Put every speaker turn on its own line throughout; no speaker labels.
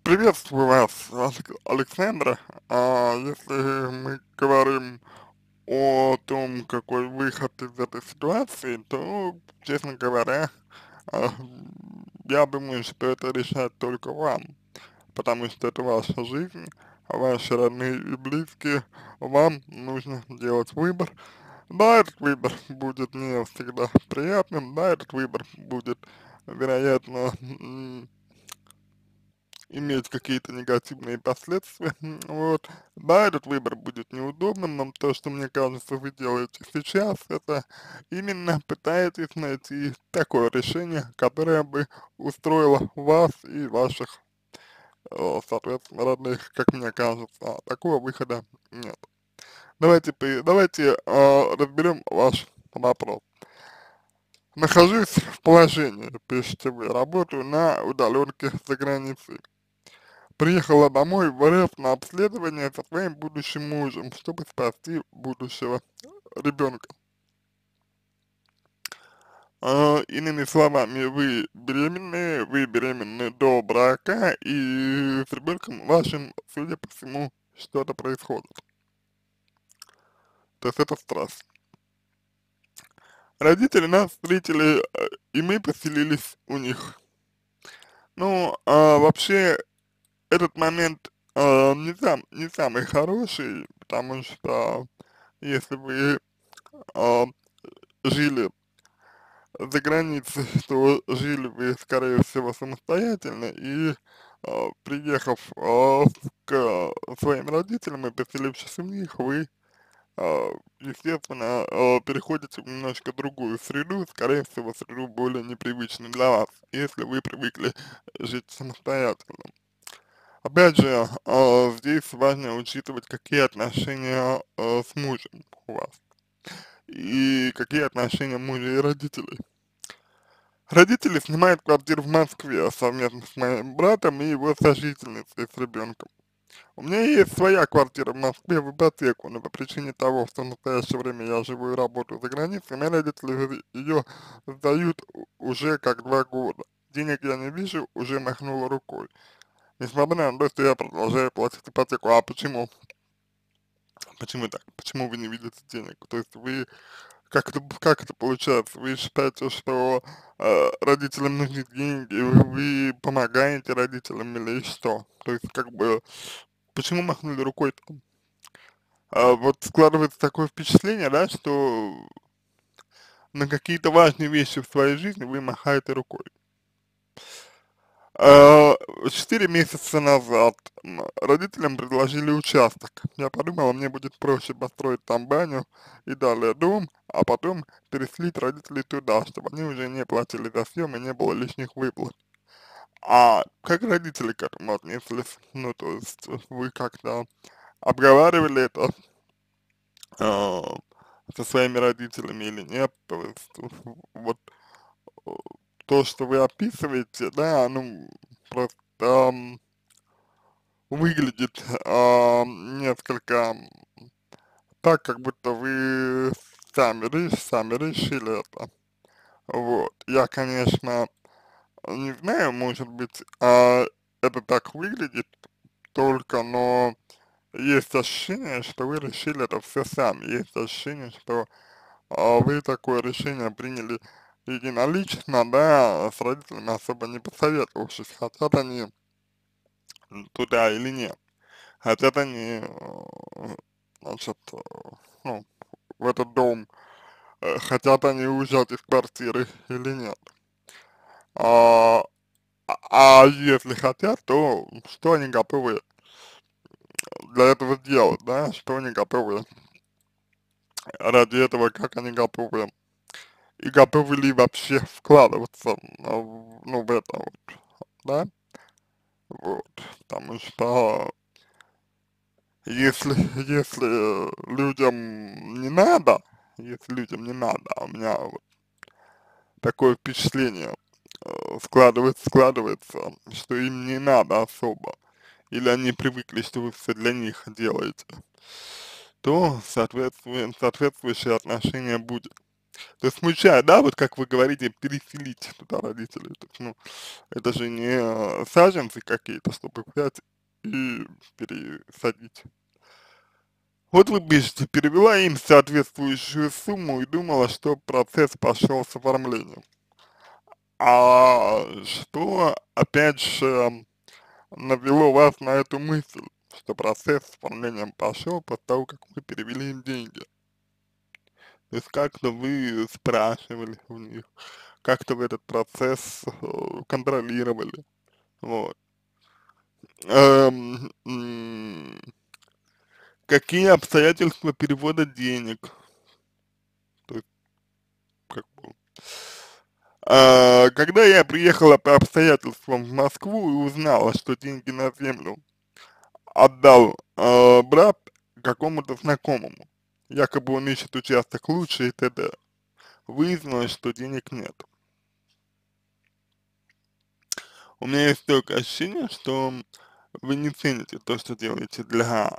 Приветствую вас, Александра. Если мы говорим о том, какой выход из этой ситуации, то, честно говоря, а, я думаю, что это решать только вам, потому что это ваша жизнь, ваши родные и близкие, вам нужно делать выбор. Да, этот выбор будет не всегда приятным, да, этот выбор будет, вероятно, иметь какие-то негативные последствия. Вот. Да, этот выбор будет неудобным, но то, что мне кажется, вы делаете сейчас, это именно пытаетесь найти такое решение, которое бы устроило вас и ваших, соответственно, родных, как мне кажется. Такого выхода нет. Давайте разберем ваш вопрос. Нахожусь в положении, пишите вы, работаю на удаленке за границей. Приехала домой в РФ на обследование со своим будущим мужем, чтобы спасти будущего ребенка. Иными словами, вы беременны до брака, и с ребенком вашим, судя по всему, что-то происходит. То есть это стресс. Родители нас встретили, и мы поселились у них. Ну, вообще, этот момент не самый хороший, потому что если вы а, жили за границей, то жили вы, скорее всего, самостоятельно, и приехав к своим родителям и поселившись у них, вы, естественно, переходите в немножко другую среду, скорее всего, среду более непривычную для вас, если вы привыкли жить самостоятельно. Опять же, здесь важно учитывать, какие отношения с мужем у вас и какие отношения мужа и родителей. Родители снимают квартиру в Москве совместно с моим братом и его сожительницей с ребенком. У меня есть своя квартира в Москве в ипотеку, но по причине того, что в настоящее время я живу и работаю за границей, мои родители ее сдают уже как 2 года. Денег я не вижу, уже махнула рукой. Несмотря на то, что я продолжаю платить ипотеку. А почему? Почему так? Почему вы не видите денег? То есть вы как это получается? Вы считаете, что родителям нужны деньги, и вы помогаете родителям или что? То есть, как бы, почему махнули рукой-то? Вот складывается такое впечатление, да, что на какие-то важные вещи в своей жизни вы махаете рукой. 4 месяца назад родителям предложили участок. Я подумала, мне будет проще построить там баню и далее дом, а потом переселить родителей туда, чтобы они уже не платили за съем и не было лишних выплат. А как родители к этому отнеслись? Ну, то есть вы как-то обговаривали это э, со своими родителями или нет? То есть вот э, то, что вы описываете, да, ну, просто выглядит несколько так, как будто вы сами решили это. Вот. Я, конечно, не знаю, может быть, это так выглядит только, но есть ощущение, что вы решили это все сами. Есть ощущение, что вы такое решение приняли единолично, да, с родителями особо не посоветовавшись, хотят они туда или нет. Хотят они, значит, ну, в этот дом, хотят они уезжать из квартиры или нет. А, а если хотят, то что они готовы для этого сделать, да, что они готовы ради этого, как они готовы, и готовы ли вообще вкладываться, ну, в это вот, да, вот, потому что если людям не надо, если людям не надо, а у меня вот такое впечатление складывается, что им не надо особо, или они привыкли, что вы все для них делаете, то соответствующее отношение будет. То есть смущает, да, вот как вы говорите, переселить туда родителей. То есть, ну, это же не саженцы какие-то, чтобы взять и пересадить. Вот вы пишете, перевела им соответствующую сумму и думала, что процесс пошел с оформлением. А что, опять же, навело вас на эту мысль, что процесс с оформлением пошел после того, как вы перевели им деньги? То есть как-то вы спрашивали у них, как-то вы этот процесс контролировали, вот. М, какие обстоятельства перевода денег? То есть, как бы, когда я приехала по обстоятельствам в Москву и узнала, что деньги на землю отдал брат какому-то знакомому, якобы он ищет участок лучше и т.д. Выяснилось, что денег нет. У меня есть такое ощущение, что вы не цените то, что делаете для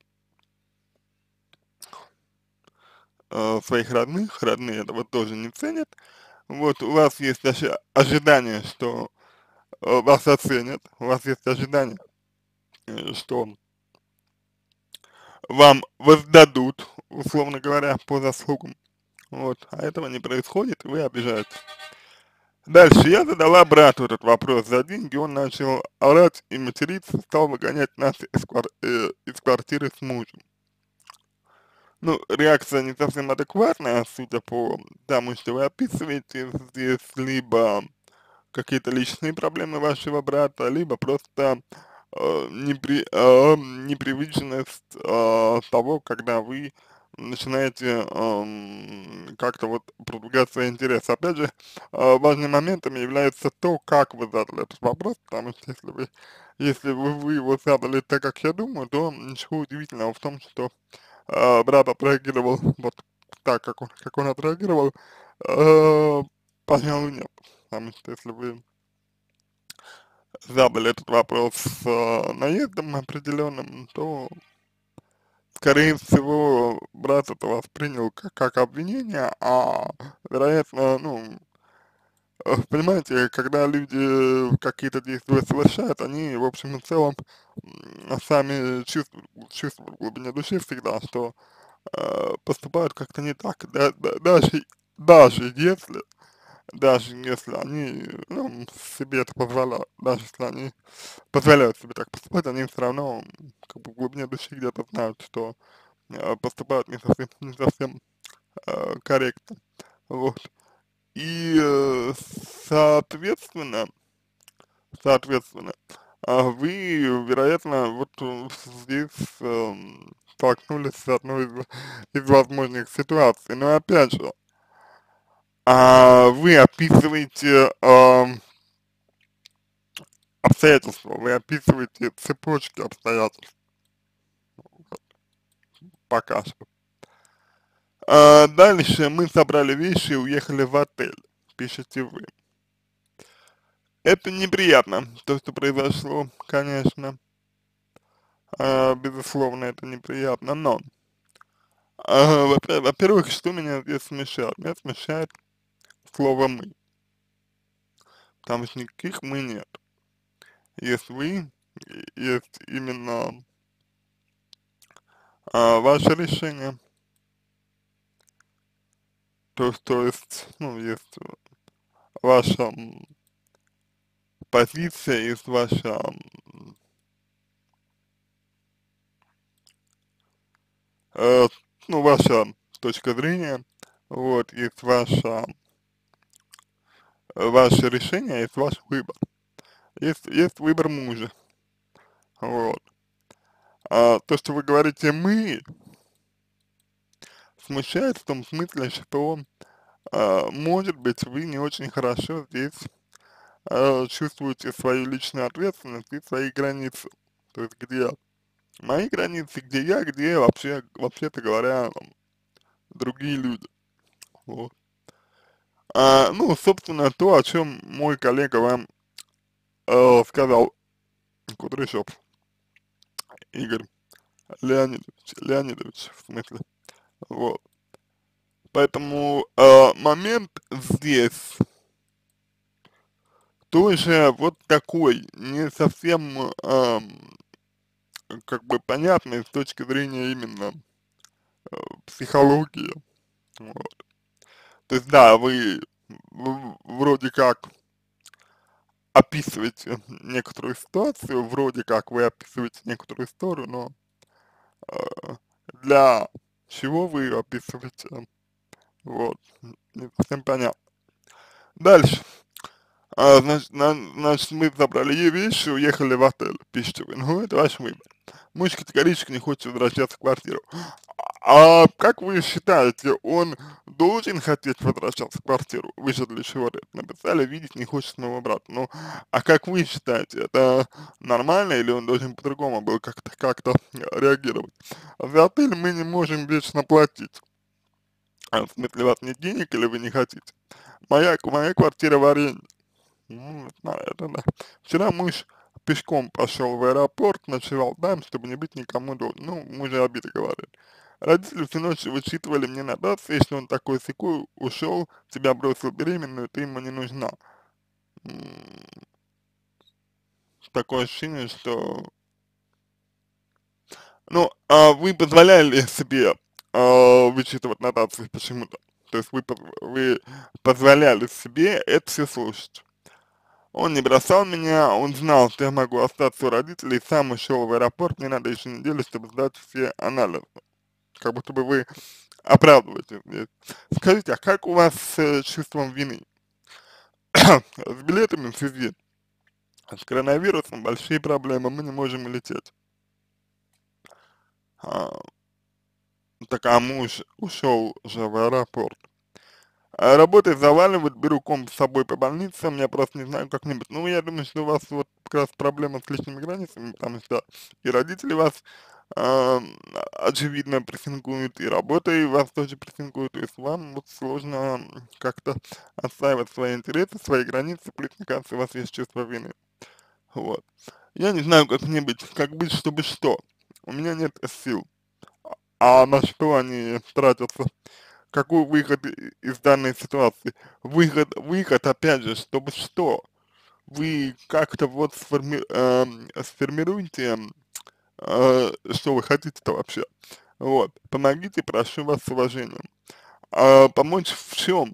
своих родных, родные этого тоже не ценят. Вот у вас есть ожидание, что вас оценят, у вас есть ожидание, что вам воздадут, условно говоря, по заслугам. Вот, а этого не происходит, и вы обижаетесь. Дальше я задала брату этот вопрос за деньги, он начал орать и материться, стал выгонять нас из квартиры с мужем. Ну, реакция не совсем адекватная, судя по тому, что вы описываете здесь, либо какие-то личные проблемы вашего брата, либо просто непривыченность того, когда вы начинаете как-то вот продвигать свои интересы. Опять же, важным моментом является то, как вы задали этот вопрос, потому что если вы его задали так, как я думаю, то ничего удивительного в том, что брат отреагировал вот так, как он отреагировал, э, пожалуй, нет. Потому что если вы задали этот вопрос с наездом определенным, то, скорее всего, брат это воспринял как обвинение, а, вероятно, ну, понимаете, когда люди какие-то действия совершают, они, в общем и целом, сами чувствуют в глубине души всегда, что поступают как-то не так, даже если, даже если они, ну, себе это позволяют, даже если они позволяют себе так поступать, они все равно, как бы в глубине души где-то знают, что поступают не совсем корректно, вот. И, соответственно, соответственно, вы, вероятно, вот здесь столкнулись с одной из возможных ситуаций. Но опять же, вы описываете обстоятельства, вы описываете цепочки обстоятельств пока что. Дальше мы собрали вещи и уехали в отель, пишете вы. Это неприятно, то, что произошло, конечно, безусловно, это неприятно, но, во-первых, что меня здесь смущает? Меня смущает слово «мы», потому что никаких «мы» нет. Есть вы, есть именно ваше решение, то есть, ну, есть ваша позиция, есть ваша, э, ну, ваша точка зрения, вот, есть ваше решение, есть ваш выбор. Есть выбор мужа, вот. То, что вы говорите «мы», смущает в том смысле, что, может быть, вы не очень хорошо здесь чувствуете свою личную ответственность и свои границы. То есть, где мои границы, где я, где вообще-то говоря, другие люди. Вот. Ну, собственно, то, о чем мой коллега вам сказал, Кудряшов Игорь Леонидович, в смысле, вот. Поэтому момент здесь тоже вот такой, не совсем как бы понятный с точки зрения именно психологии. Вот. То есть, да, вы вроде как описываете некоторую ситуацию, вроде как вы описываете некоторую историю, но э, для чего вы ее описываете, вот, не совсем понятно. Дальше. Значит, мы забрали ей вещи, уехали в отель, пишите вы. Ну, это ваш выбор. Муж категорически не хочет возвращаться в квартиру. А как вы считаете, он должен хотеть возвращаться в квартиру? Вы же для чего это написали, видеть не хочет своего брата. Ну, а как вы считаете, это нормально или он должен по-другому был как-то реагировать? За отель мы не можем вечно платить. В смысле, у вас нет денег или вы не хотите? Моя квартира в аренде. Ну, это да. Вчера муж пешком пошел в аэропорт, ночевал там, чтобы не быть никому должен. Ну, мы же обиды говорили. Родители всю ночь вычитывали мне нотации, что он такой-сякой, ушел, тебя бросил беременную, ты ему не нужна. М, Такое ощущение, что... Ну, а вы позволяли себе вычитывать нотации почему-то? То есть вы позволяли себе это все слушать? Он не бросал меня, он знал, что я могу остаться у родителей, сам ушел в аэропорт, мне надо еще неделю, чтобы сдать все анализы. Как будто бы вы оправдываете здесь. Скажите, а как у вас с чувством вины? С билетами в связи с коронавирусом большие проблемы, мы не можем лететь. А, так, а муж ушел же в аэропорт. А работой заваливают, беру комп с собой по больницам, я просто не знаю как-нибудь. Ну, я думаю, что у вас вот как раз проблема с личными границами, потому что и родители вас, а, очевидно, прессингуют, и работой вас тоже прессингуют, то есть вам вот сложно как-то отстаивать свои интересы, свои границы, плюс, мне кажется, у вас есть чувство вины. Вот. Я не знаю, как быть, чтобы что. У меня нет сил. А на что они тратятся? Какой выход из данной ситуации? Выход, опять же, чтобы что? Вы как-то вот сформируйте, что вы хотите-то вообще. Вот, помогите, прошу вас с уважением. Помочь в чем,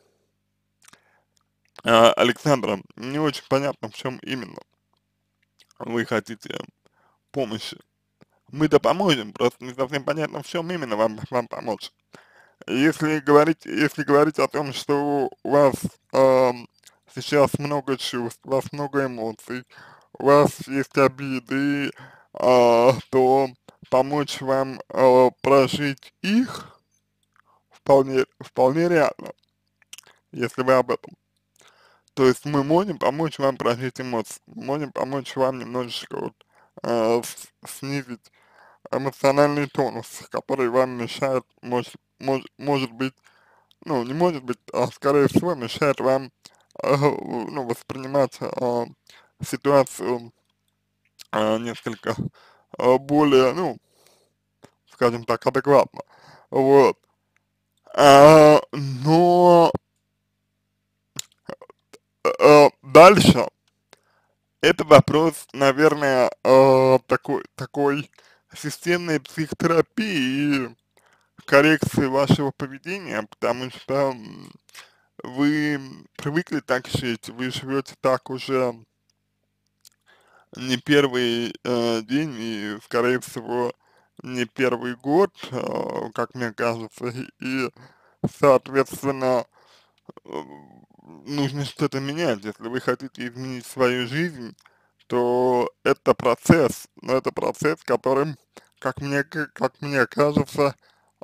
Александра? Не очень понятно, в чем именно вы хотите помощи. Мы-то поможем, просто не совсем понятно, в чем именно вам помочь. Если говорить о том, что у вас сейчас много чувств, у вас много эмоций, у вас есть обиды, то помочь вам прожить их вполне реально, если вы об этом. То есть мы можем помочь вам прожить эмоции, можем помочь вам немножечко вот, снизить эмоциональный тонус, который вам мешает, может быть, ну, не может быть, а скорее всего мешает вам, ну, воспринимать ситуацию несколько более, ну, скажем так, адекватно. Вот. Но дальше это вопрос, наверное, такой системной психотерапии и коррекции вашего поведения, потому что вы привыкли так жить, вы живете так уже не первый день и, скорее всего, не первый год, как мне кажется, и, соответственно, э, нужно что-то менять. Если вы хотите изменить свою жизнь, то это процесс, но это процесс, которым, как мне кажется,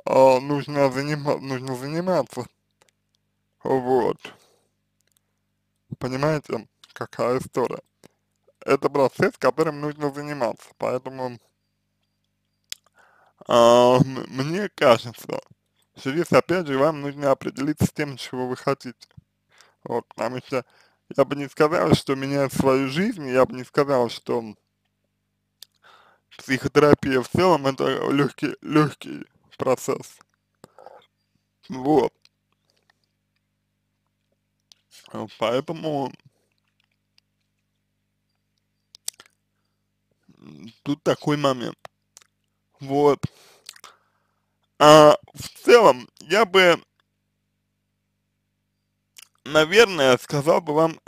нужно заниматься. Вот. Понимаете, какая история? Это процесс, которым нужно заниматься, поэтому мне кажется, что здесь опять же вам нужно определиться с тем, чего вы хотите. Вот, потому что я бы не сказал, что менять свою жизнь, я бы не сказал, что психотерапия в целом это легкий процесс. Вот, поэтому тут такой момент. Вот. В целом, я бы, наверное, сказал бы вам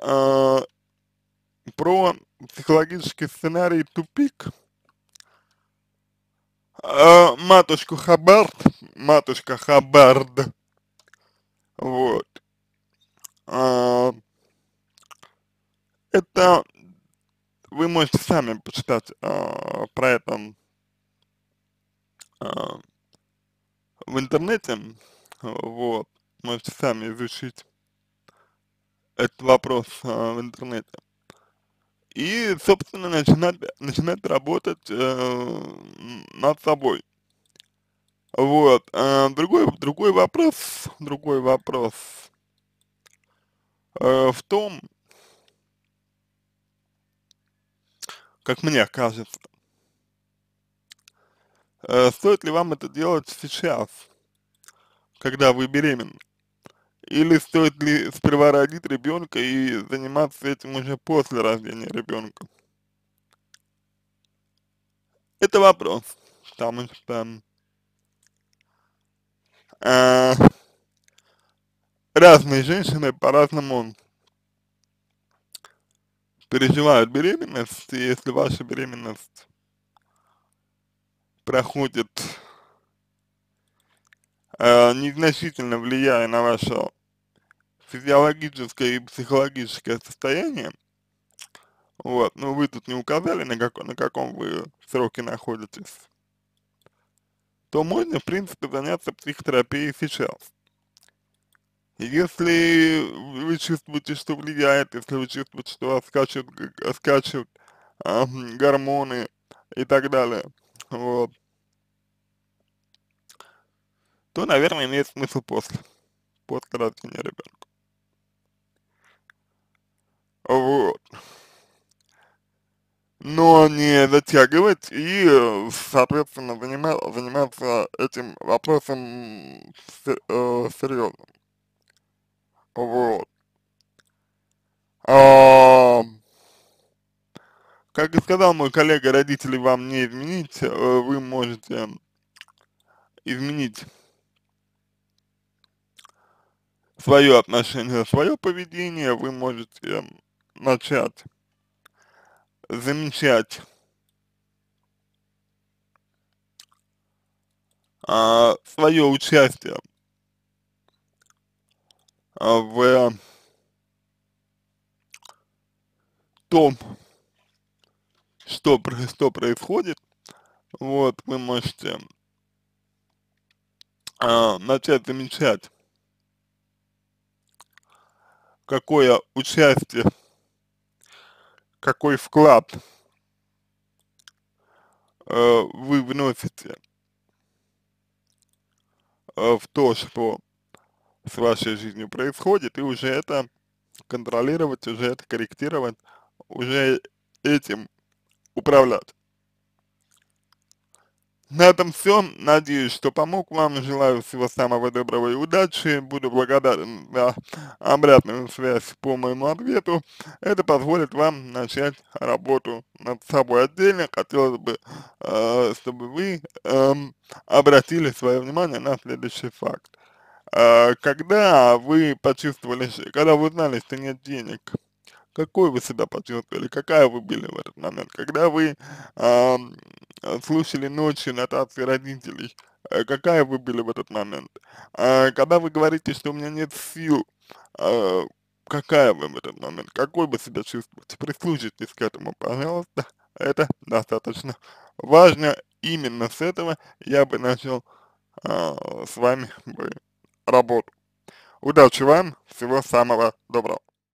про психологический сценарий тупик. Матушку Хаббард, матушка Хаббард, вот, а, это вы можете сами почитать про это а, в интернете, вот, можете сами изучить этот вопрос в интернете. И, собственно, начинать работать над собой. Вот, другой вопрос в том, как мне кажется, стоит ли вам это делать сейчас, когда вы беременны, или стоит ли сперва родить ребенка и заниматься этим уже после рождения ребенка? Это вопрос, потому что э, разные женщины по-разному переживают беременность, и если ваша беременность проходит, незначительно влияя на ваше физиологическое и психологическое состояние, вот, но вы тут не указали, на каком вы сроке находитесь, то можно, в принципе, заняться психотерапией сейчас. Если вы чувствуете, что влияет, если вы чувствуете, что у вас скачут гормоны и так далее, вот, то, наверное, имеет смысл после рождения ребенка. Вот. Но не затягивать и, соответственно, заниматься этим вопросом серьезно. Вот. А, как и сказал мой коллега, родителей вам не изменить, вы можете изменить свое отношение, свое поведение, вы можете начать замечать свое участие в том, что происходит. Вот, вы можете начать замечать, какое участие, какой вклад вы вносите в то, что с вашей жизнью происходит, и уже это контролировать, уже это корректировать, уже этим управлять. На этом все. Надеюсь, что помог вам. Желаю всего самого доброго и удачи. Буду благодарен за обратную связь по моему ответу. Это позволит вам начать работу над собой отдельно. Хотелось бы, чтобы вы обратили свое внимание на следующий факт. Когда вы почувствовали, когда вы узнали, что нет денег, какой вы себя почувствовали, какая вы были в этот момент, когда вы слушали ночью нотации родителей, какая вы были в этот момент, когда вы говорите, что у меня нет сил, а, какая вы в этот момент, какой вы себя чувствуете, прислушайтесь к этому, пожалуйста, это достаточно важно, именно с этого я бы начал с вами бы работу. Удачи вам, всего самого доброго.